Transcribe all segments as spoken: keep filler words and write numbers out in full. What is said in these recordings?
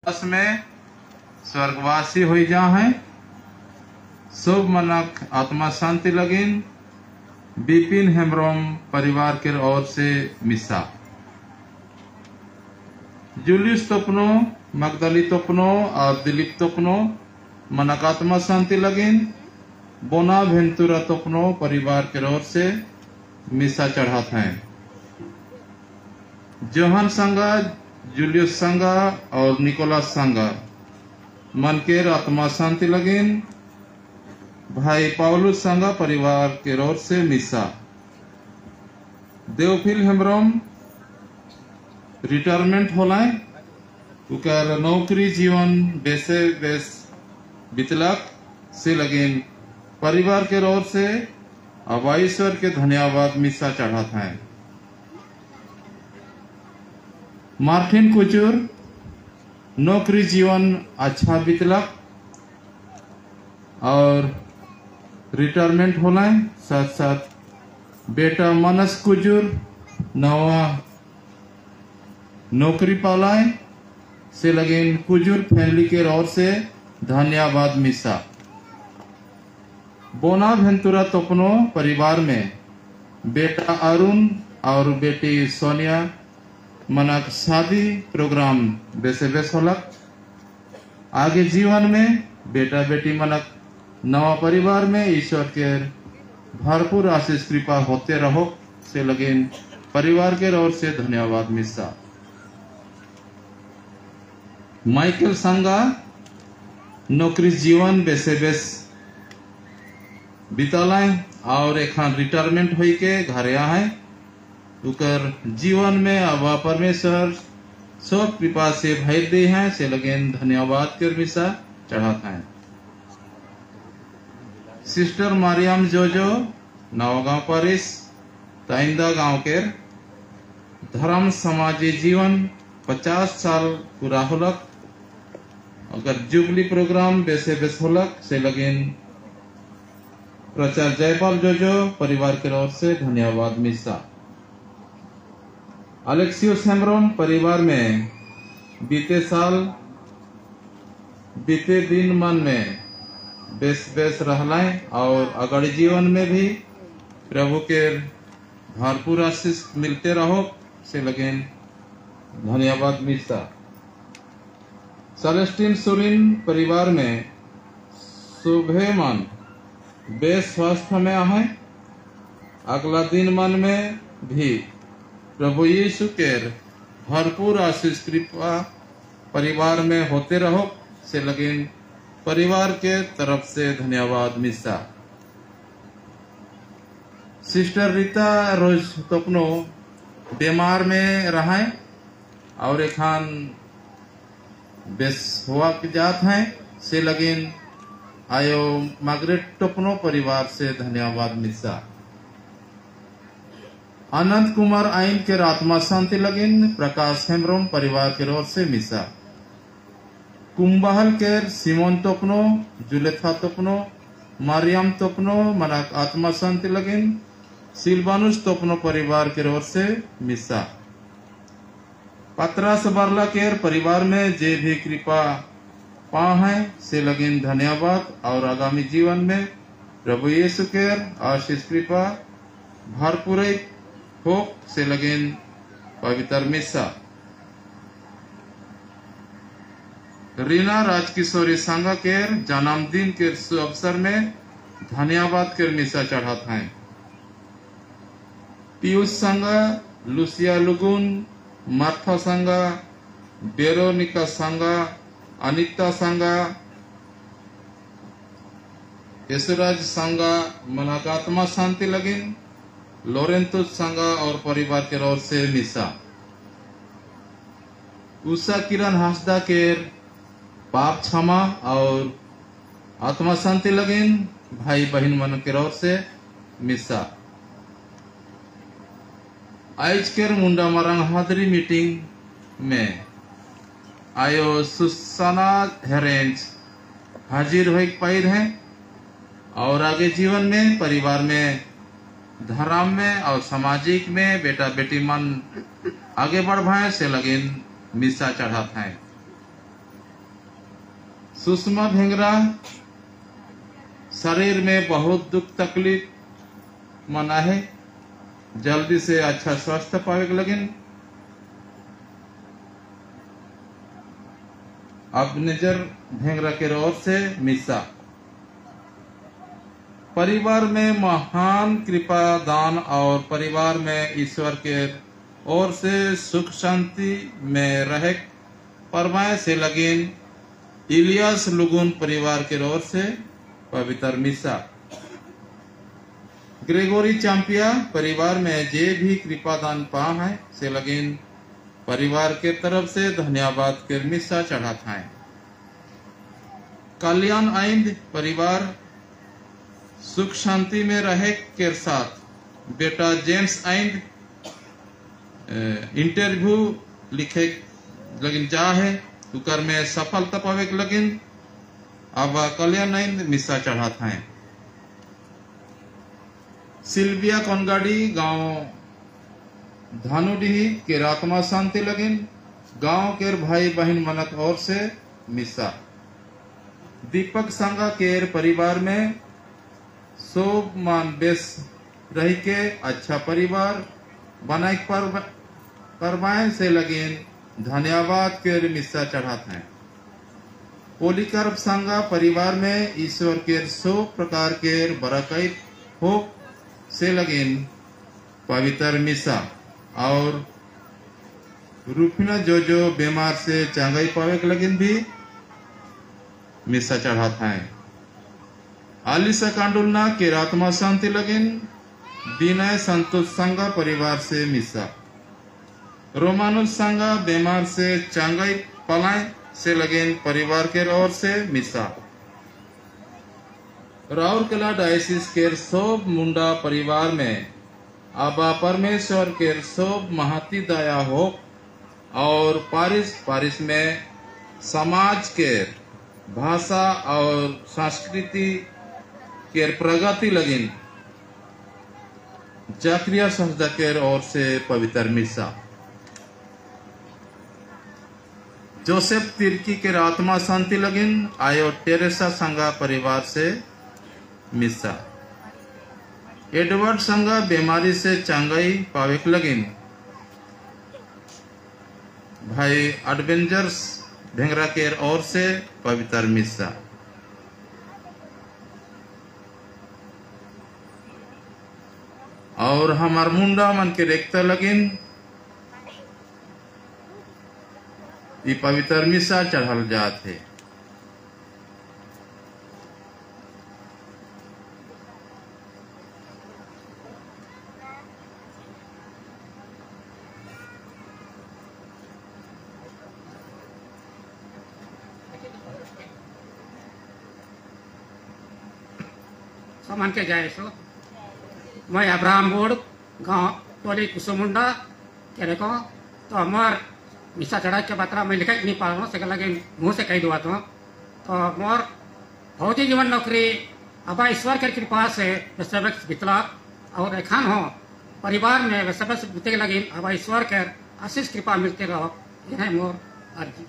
बस में स्वर्गवासी हो जा है शुभ मनक आत्मा शांति लगिन बिपिन हेम्ब्रम परिवार के ओर से मिसा जूलियस तोपनो मगदली तोपनो और दिलीप तोपनो मनक आत्मा शांति लगिन बोना भेंतुरा तोपनो परिवार के ओर से मिसा चढ़ाते हैं। जोहन संगा जूलियस संगा और निकोलस संगा मन के आत्मा शांति लगिन भाई पाउलुस संगा परिवार के ओर से मिसा देवफिल हेम्ब्रम रिटायरमेंट होलाय उकर नौकरी जीवन बेसे बेस बितलक से लगिन परिवार के ओर से अब ईश्वर के धन्यवाद मिसा चढ़ाता है। मार्टिन कुचूर नौकरी जीवन अच्छा बीतलक और रिटायरमेंट होना है। साथ साथ बेटा मनस कुचूर नवा नौकरी पालाए से लगिन कुचूर फैमिली के ओर से धन्यवाद मिसा बोना भेंतुरा तोपनो परिवार में बेटा अरुण और बेटी सोनिया मनक शादी प्रोग्राम बेसे बेस होलक आगे जीवन में बेटा बेटी मनक नवा परिवार में ईश्वर के भरपूर आशीष कृपा होते रहो से लगिन परिवार के ओर से धन्यवाद मिसा माइकल संगा नौकरी जीवन बेसे बेस बितालाय और एखान रिटायरमेंट होई के घर आए उकर जीवन में अब परमेश्वर सब कृपा से भर दे हैं से लगेन धन्यवाद कर मिसा चढ़ाता है। सिस्टर मारियम जोजो नवगांव परिस ताइंदा गांव के धर्म समाजी जीवन पचास साल पूरा होलक अगर जुबली प्रोग्राम बेसे बेस होलक से लगेन प्रचार जयपाल जोजो परिवार के ओर से धन्यवाद मिसा अलेक्सियस हेम्ब्रम परिवार में बीते साल बीते दिन मन में बेस बेस रहलाए और अगड़ी जीवन में भी प्रभु के भरपूर आशीष मिलते रहो से लगेन धन्यवाद मिसा सेलेस्टीन सुरिन परिवार में सुबह मन बेस स्वास्थ्य में आहे अगला दिन मन में भी प्रभु यीशु के भरपूर आशीष कृपा परिवार में होते रहो से लगिन परिवार के तरफ से धन्यवाद मिसा सिस्टर रीता रोज तोपनो बीमार में रहा और एखान बेस हुआ की जात है से लगिन आयो मार्गरेट टोपनो परिवार से धन्यवाद मिसा अनंत कुमार आइन के आत्मा शांति लगिन प्रकाश हेम्ब्रम परिवार के ओर से मिसा कुंभहल के सिमोन तोपनो जुलेथा तोपनो मारियम तोपनो मनक आत्मा शांति लगिन सिल्वानुस तोपनो परिवार के ओर से मिसा पत्रास बारला के परिवार में जे भी कृपा पा है से लगिन धन्यवाद और आगामी जीवन में प्रभु यीशु के आशीष कृपा भरपूर हो से लगिन पवित्र मिसा रीना राजकिशोरी संघ के जन्मदिन के अवसर में धन्यवाद के मिसा चढ़ाते हैं। पीयूष संघ लुसिया लुगुन मार्था संघ बेरोनिका संघ अनिता संगा यशराज संगा मनकात्मा शांति लगिन लोरेंतुस संगा और परिवार के ओर से मिसा उषा किरण हासदा के पाप क्षमा और आत्मा शांति लगिन भाई बहन मन के ओर से मिसा आज के मुंडा मरंग हादरी मीटिंग में आयो सुसाना हेरेंज हाजिर हो पाई हैं और आगे जीवन में परिवार में धर्म में और सामाजिक में बेटा बेटी मन आगे बढ़ भाए से लगिन मिसा चढ़ाते हैं। सुषमा भेंगरा शरीर में बहुत दुख तकलीफ मना है, जल्दी से अच्छा स्वास्थ्य पावे लगिन। अब निजर भेंगरा के ओर से मिसा परिवार में महान कृपा दान और परिवार में ईश्वर के ओर से सुख शांति में रहे परमाय से लगिन। इलियास लुगुन परिवार के ओर से पवित्र मिसा। ग्रेगोरी चांपिया परिवार में जे भी कृपा दान पा है से लगिन परिवार के तरफ से धन्यवाद के मिसा चढ़ाता है। कल्याण आइंद परिवार सुख शांति में रहे के साथ बेटा जेम्स आइंद इंटरव्यू लिखे लगिन जा है उकर में सफलता पावे लगिन। अब कल्याण आइंद मिसा चढ़ाता है। सिल्विया कोनगाड़ी गांव धानुडी के आत्मा शांति लगिन। गांव के भाई बहन मनक और से मिसा। दीपक सांगा के परिवार में शोभ मान बेस रही के अच्छा परिवार बनाए पर परमाय से लगिन धन्यवाद के मिसा चढ़ाते हैं। पोलिकर सांगा परिवार में ईश्वर के सौ प्रकार के बरकत हो से लगिन पवित्र मिसा। और रूफिना जो जो बीमार से चांगाई पावे के लगिन भी मिसा चढ़ाता है। आलिसा कांडुलना के आत्मा शांति लगिन विनय संतोष संगा परिवार से मिसा। रोमानुस संगा बीमार से चांगाई पलाए से लगिन परिवार के ओर से मिसा। राउरकेला डायसिस के सोब मुंडा परिवार में आबा परमेश्वर के सोब महती दया हो और पारिस पारिस में समाज के भाषा और संस्कृति के प्रगति लगिन जाक्रिया संस्था के ओर से पवित्र मिसा। जोसेफ तिर्की के आत्मा शांति लगिन आयो टेरेसा संगा परिवार से मिसा। एडवर्ड संगा बीमारी से चांगाई पावे लगिन भाई एडवेंजर्स भेंगरा के ओर से पवित्र मिसा। और हमार मुंडा मन के देखता लगिन ये पवित्र मिसा चढ़ल जाते। समान के जाए सो मैं अब्राहम बोर्ड गांव टोली कुसुमुंडा कह को तो हमार मिसा चढ़ा के बतरा मैं लिखा नहीं पा रहा हूँ लगे मुँह से कह दुआ तो मोर फौजी जीवन नौकरी अब ईश्वर के कृपा से वैसे बितला और एखान हो परिवार में वैसे बीते लगे अब ईश्वर के आशीष कृपा मिलते रहो यह मोर अर्जी।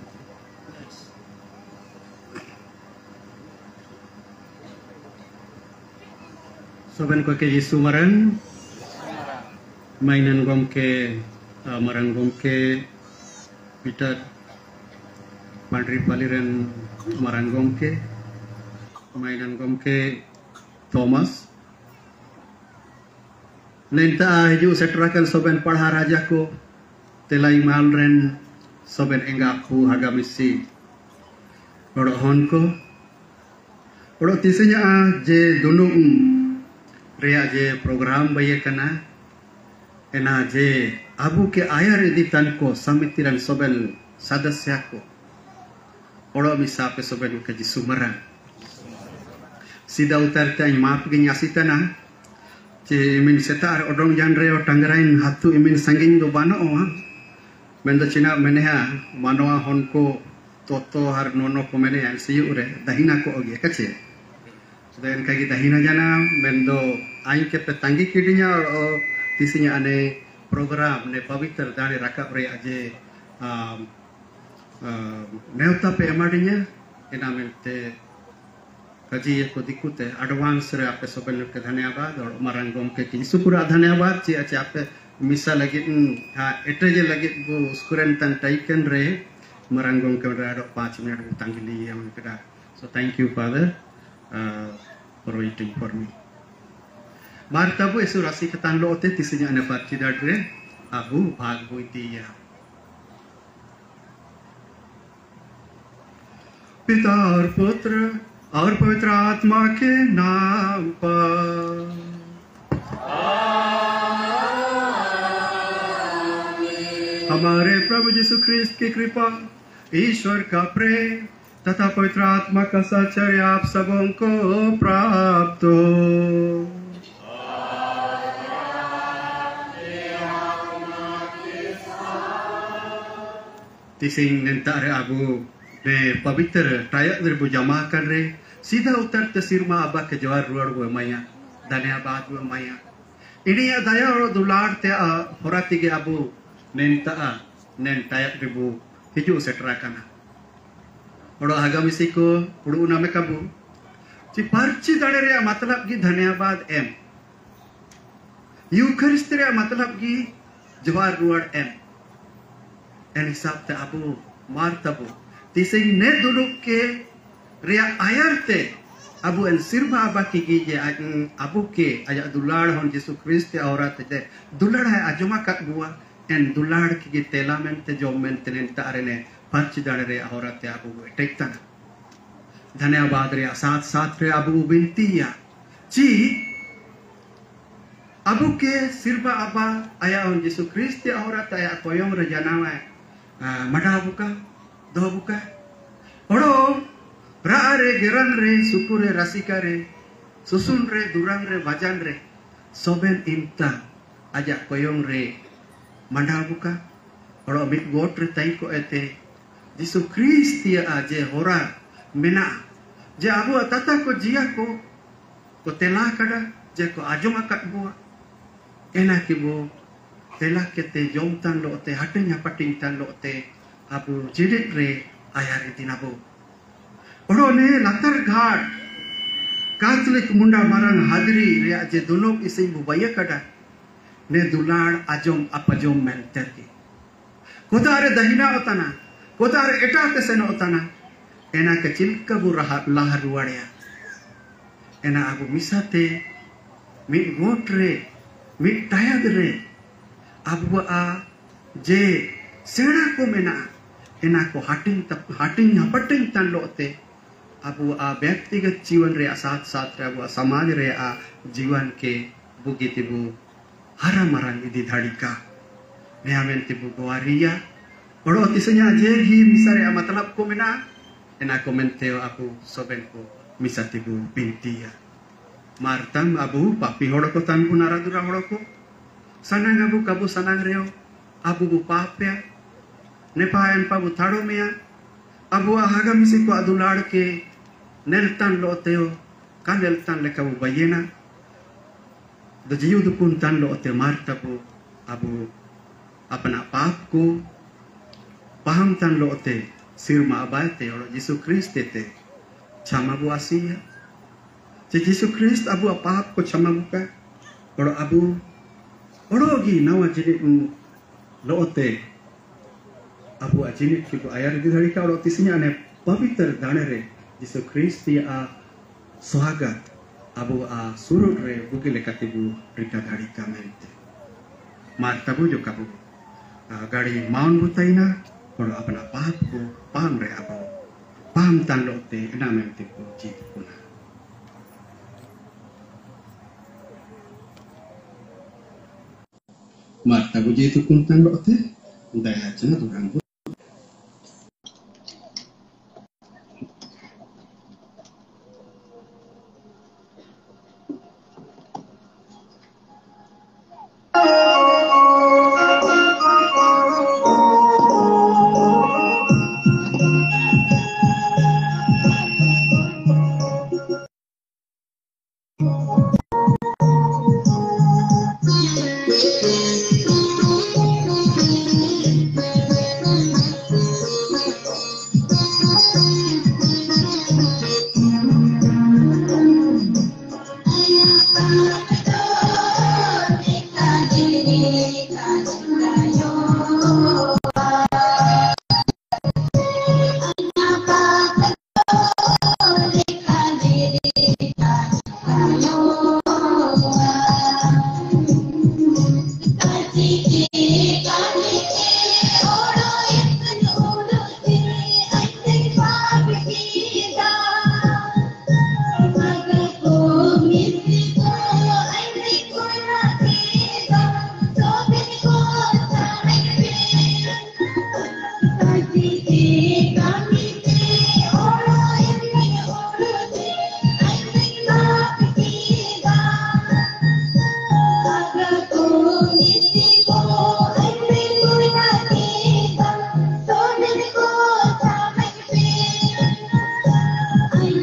Soben ko ke Yesu marang mainan gom ke uh, marang gom ke Peter Madri Paliren marang gom ke mainan gom ke Thomas Nenta hiju seterakan soben padha raja ko telai malren soben enga ku harga misi Odo hon ko Odo tisanya je dunung Rea je program baye kana ena je abu ke ayar editan ko samitiran soben sadasya ko odo misa pe soben ke jisumarang sida utar tan maaf ge nyasitana je imin setar odong janre o tanggarain hatu imin sanging do bano o mendo cina meneha manoa honko toto har nono ko meneha siu re dahina ko oge kace dan kaki dahina jana mendo aing ke petanggi kidinya o tisinya ane program ne pavitra dane rakap re aje neuta pe amadinya एना मिलते kaji ko dikute advance re ape soben ke धन्यवाद और marang gom ke ki supura धन्यवाद ची ache ape misa lagi ha eteje lagi bu skuren tan taiken re marang gom ke ado five minute bu tanggili yang keda. So thank you Father uh, for waiting for me. Marta bu esu rasi ketan lo te tisinya ane parti dadre abu bhag bu itiya. पिता और पुत्र और पवित्र आत्मा के नाम पर हमारे प्रभु यीशु ख्रिस्त की कृपा, ईश्वर का प्रेम तथा पवित्र आत्मा का साहचर्य आप सबों को प्राप्त हो। तिसिंग नेंतारे आबू ने पवित्र टायक दरबु जमा कर रहे सीधा उतर तस्वीर में अब्बा के जवार रुआड़ वो माया धन्यवाद वो माया इन्हीं दया और दुलार ते होराती के अबू नेंता नें टायक दरबु हिजू सेटरा कना और आगामी को उड़ू नामे कबू ची पर्ची दड़े रे मतलब की धन्यवाद एम यूखरिस्त रे मतलब की जवार रुआड़ एम एन हिसाब ते अबू मार तबू तिसिंग ने दुलुक के रिया आयर ते अबू एन सिरबा अबा की गे अबू के आया दुलाड़ होन यीशु ख्रिस्त औरत ते दुलाड़ है अजमा कत बुआ एन दुलाड़ की तेला में ते जो में ते तारे ने पर्च दाड़े रे औरत ते अबू टेकता धन्यवाद रे साथ साथ रे अबू बिनतिया जी अबू के सिरबा अबा आया होन यीशु ख्रिस्त औरत आया कोयम रे जनावा मडा बुका दो बुका ओड़ो रारे गिरन रे सुकुरे रसिका रे सुसुन रे दुरान रे बाजान रे सोबेन इमता आजा कोयong रे मंडा बुका ओड़ो मिट गोट रे ताई को एते यीशु ख्रिस्त या आजे होरा मिना जे अबु तता को जिया को को तेला कड़ा जे को आजमा कटबुआ एना की बो तेला केते जोमतान लोते हटिंग हपटिंग तान लोते अबू जिडिक रे आयार दिनाबो ओड़ो ने लतर घाट कैथोलिक मुंडा मारंग हादरी रे जे दोनों इसे बुबाया कड़ा ने दुलाड़ आजम अपजम मेंटर के कोतारे दहिना होताना कोतारे एटा के सेन होताना एना के चिलका बु रहा लाह रुवाड़िया एना अबू मिसाते मिट गोट रे मिट टायद रे अबू आ जे सेना को मेना एना को हाटिंग तप हाटिंग हपटिंग तन लोते अबू आ व्यक्तिगत जीवन रे साथ साथ रे अबू समाज रे आ जीवन के बुगी तिबू हरा मरन इदी धाड़िका नेहामेन तिबू गोवारिया ओड़ो तिसnya जे ही मिसरे मतलब को मेना एना को मेनते अबू सोबेन को मिसा तिबू पिंतिया मारतम अबू पापी होड़ो को तन नारा दुरा होड़ो को sanang abu kabu sanang reo abu bu papya nepayan pabu thado mea abu ahagam si ko adular ke neltan loteo kan neltan le kabu bayena do jiu du pun tan lote martabu abu apna pap ko paham tan lote sirma abate or Yesu Krist te chama bu asia je Yesu Krist abu apap ko chama buka or abu ओड़ोगी नवा जिनिक लोते अबू जिनिक की आयर दी धड़ी का और तिसिया ने पवित्र दाने रे यीशु ख्रिस्त या स्वागत अबू आ सुरुर रे बुगे लेकातिबू रिका गाड़ी का मेंते मारताबू जो कबू गाड़ी माउन बुताइना और अपना पाप को पाम रे अबू पाम तान लोते एना मेंते को जीत कुना Marta buji itu kuntang lote, daya cina tukang bu.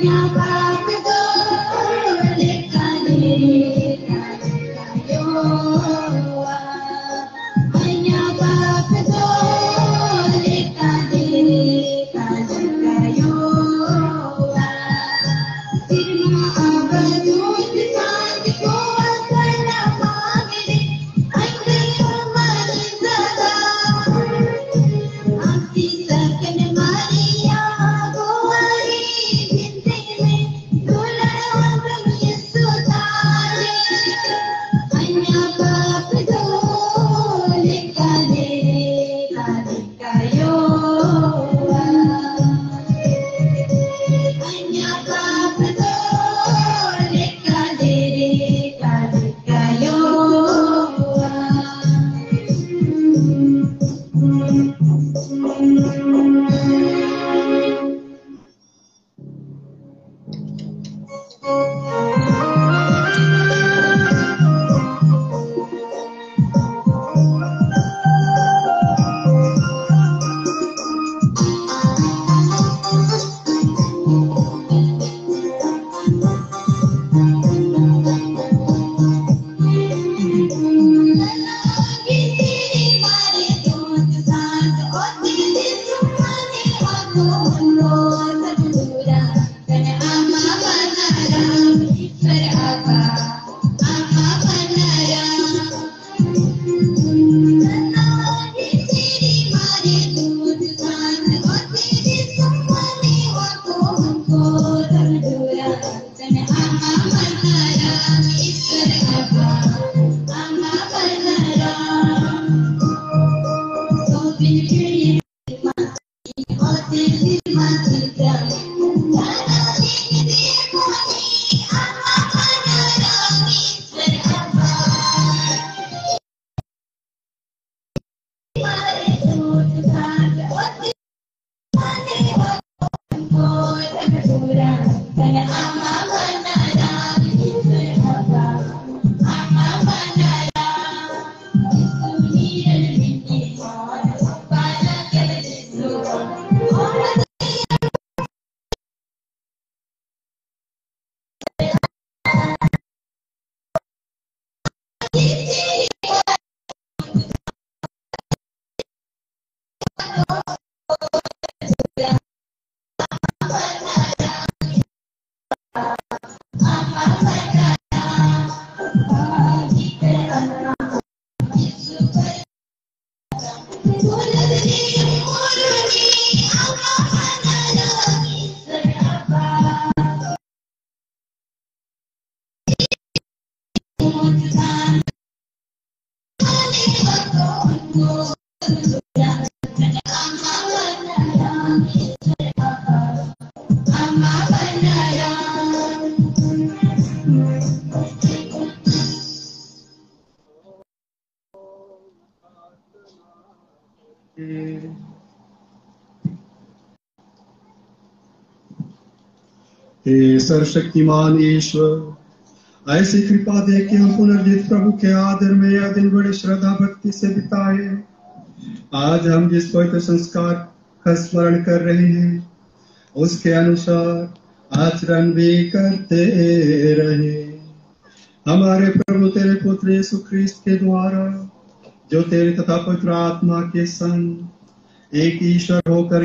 हे सर्वशक्तिमान ईश्वर, ऐसी कृपा दे कि हम पुनर्जीत प्रभु के आदर में यह दिन बड़ी श्रद्धा भक्ति से बिताए। आज हम जिस पवित्र संस्कार का स्मरण कर रहे हैं उसके अनुसार आचरण भी करते रहे। हमारे प्रभु तेरे पुत्र यीशु ख्रिस्त के द्वारा, जो तेरे तथा पवित्र आत्मा के संग एक ईश्वर होकर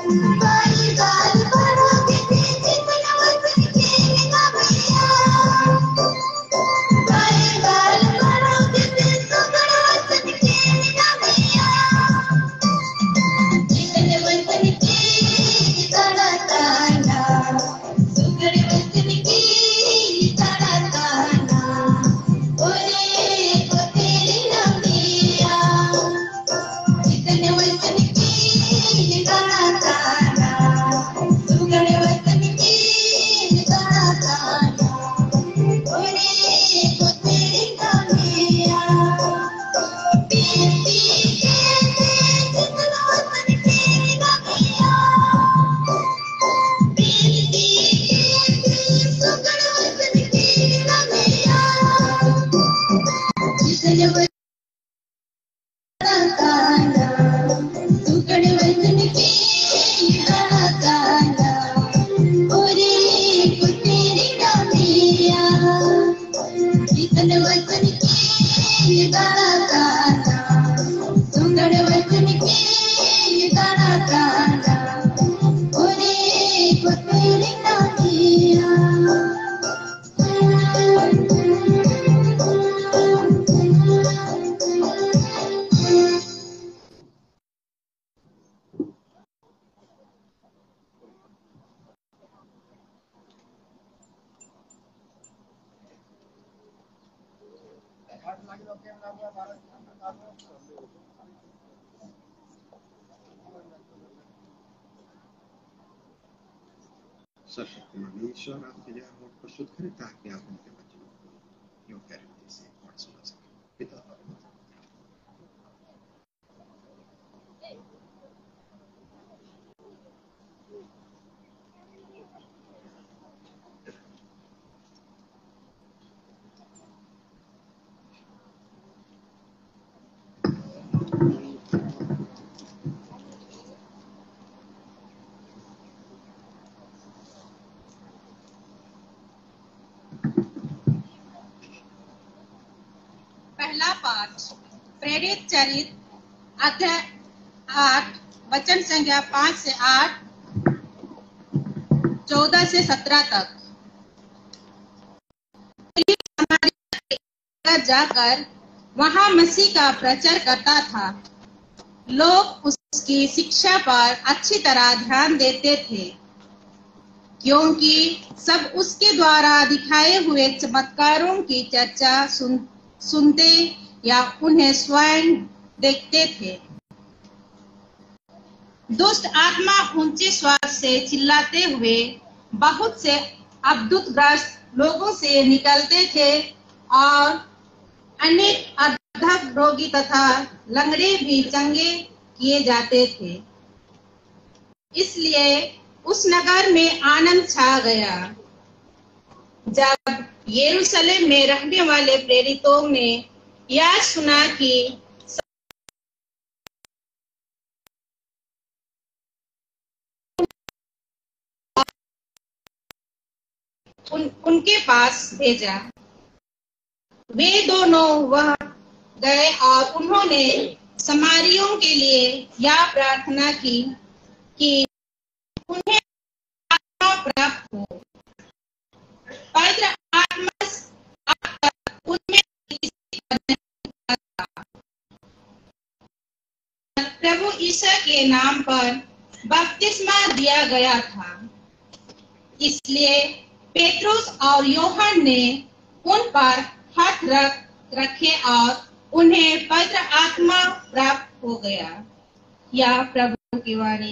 सर्वशक्तिमान ईश्वर आपके लिए होठ को शुद्ध करे ताकि आप उनके बच्चों को योग्य रीति से और सुना सकें। पिता पहला पाठ प्रेरित चरित्र अध्याय आठ वचन संख्या पाँच से आठ, चौदह से सत्रह तक। जाकर वहां मसीह का प्रचार करता था। लोग उसकी शिक्षा पर अच्छी तरह ध्यान देते थे, क्योंकि सब उसके द्वारा दिखाए हुए चमत्कारों की चर्चा सुन सुनते या उन्हें स्वयं देखते थे। दुष्ट आत्मा ऊंचे स्वर से चिल्लाते हुए बहुत से अद्भुतग्रस्त लोगों से निकलते थे और अनेक अधक रोगी तथा लंगड़े भी चंगे किए जाते थे। इसलिए उस नगर में आनंद छा गया। जब यरूशलेम में रहने वाले प्रेरितों ने यह सुना कि उन, उनके पास भेजा, वे दोनों वह गए और उन्होंने समारियों के लिए यह प्रार्थना की कि उन्हें आत्मा प्राप्त हो। पवित्र आत्मा अब तक उनमें प्रभु ईसा के नाम पर बपतिस्मा दिया गया था। इसलिए पेट्रोस और यूहन्ना ने उन पर हाथ रख रखे और उन्हें पवित्र आत्मा प्राप्त हो गया। यह प्रभु की वाणी।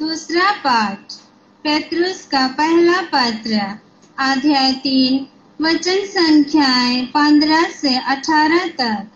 दूसरा पाठ पेतरुस का पहला पत्र अध्याय तीन वचन संख्याएं पंद्रह से अठारह तक।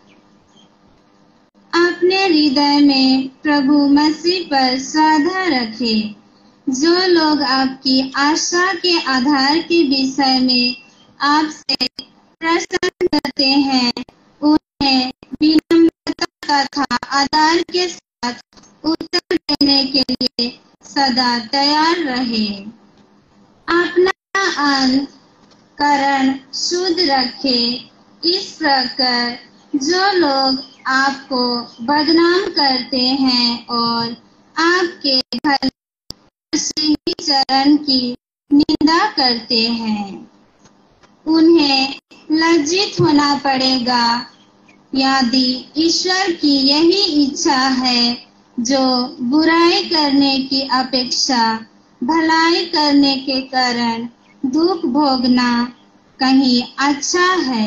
अपने हृदय में प्रभु मसीह पर श्रद्धा रखें। जो लोग आपकी आशा के आधार के विषय में आपसे प्रश्न करते हैं, उन्हें विनम्रता तथा आदर के साथ उत्तर देने के लिए सदा तैयार रहे। अपना अंतःकरण शुद्ध रखे। इस प्रकार जो लोग आपको बदनाम करते हैं और आपके भले मसीही चरण की निंदा करते हैं, उन्हें लज्जित होना पड़ेगा। यदि ईश्वर की यही इच्छा है, जो बुराई करने की अपेक्षा भलाई करने के कारण दुख भोगना कहीं अच्छा है।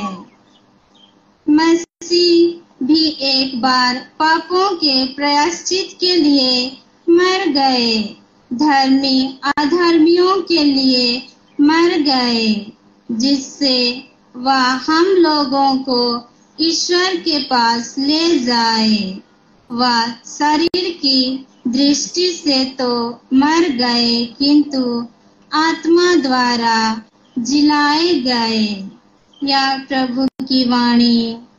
मसीह भी एक बार पापों के प्रायश्चित के लिए मर गए, धर्मी अधर्मियों के लिए मर गए, जिससे वह हम लोगों को ईश्वर के पास ले जाए। वह शरीर की दृष्टि से तो मर गए, किंतु आत्मा द्वारा जिलाए गए। या प्रभु की वाणी।